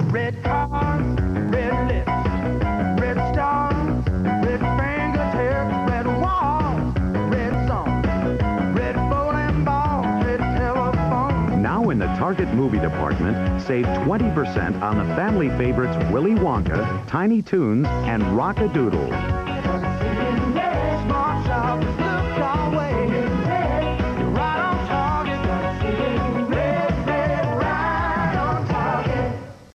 Red cars, red lips, red stars, red fingertips, red walls, red songs, red bowling balls, red telephone. Now in the Target movie department, save 20% on the family favorites Willy Wonka, Tiny Toons, and Rock-a-Doodle.